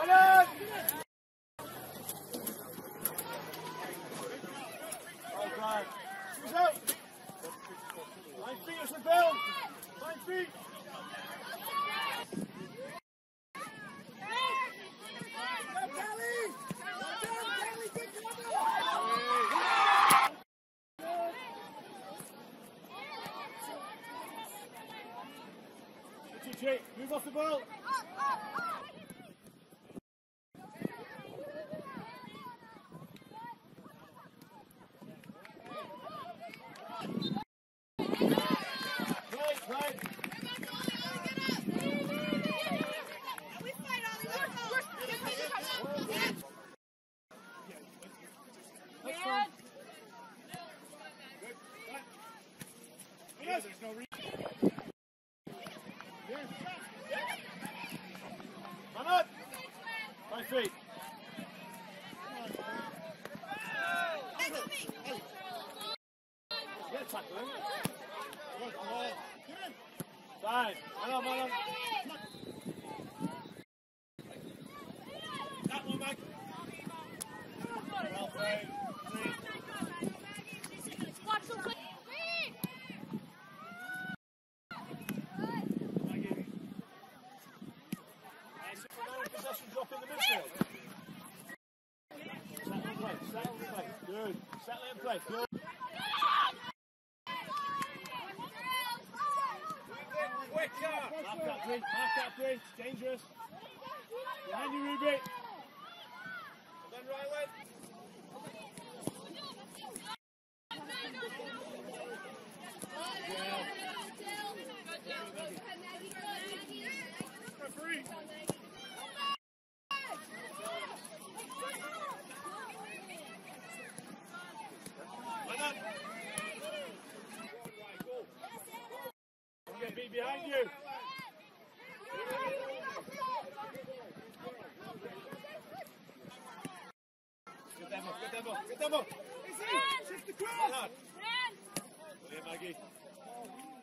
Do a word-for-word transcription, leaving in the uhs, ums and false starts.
Well done. She's out. Nine feet or some build. Nine feet. Move off the ball. Right, right. Yes, there's no reason. Man up! Five feet. Get tackling. Fine. Man up, man up. That one, Mag. Well played. Possession drop in the midfield. Settle in place, settle in place. Good. Settle in place. Good. Quicker! Mark that three, mark that three. It's dangerous. Behind you, Ruby. And then right leg. Referee. Get beat behind you. Get them up, get them up, get them up. Shift the cross. Brilliant, Maggie.